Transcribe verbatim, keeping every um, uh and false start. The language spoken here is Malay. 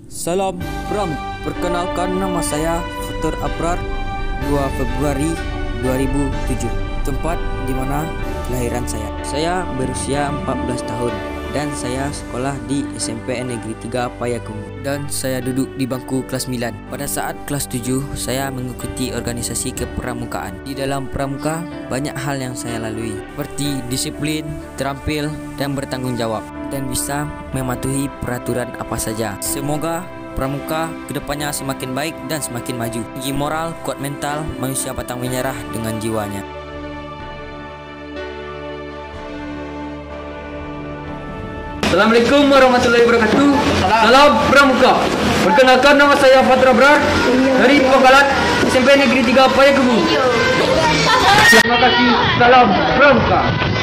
Salam Pram, perkenalkan nama saya Fatur Abrar, dua Februari dua ribu tujuh. Tempat di mana kelahiran saya. Saya berusia empat belas tahun dan saya sekolah di S M P N Negeri tiga Payakumbuh dan saya duduk di bangku kelas sembilan. Pada saat kelas tujuh, saya mengikuti organisasi kepramukaan. Di dalam pramuka, banyak hal yang saya lalui, seperti disiplin, terampil, dan bertanggung jawab, dan bisa mematuhi peraturan apa saja. Semoga pramuka kedepannya semakin baik dan semakin maju. Tinggi moral, kuat mental, manusia pantang menyerah dengan jiwanya. Assalamualaikum warahmatullahi wabarakatuh. Salam Pramuka. Perkenalkan, nama saya Fatur Abrar dari Pangkalan S M P Negeri tiga Payakumbuh. Terima kasih. Salam Pramuka.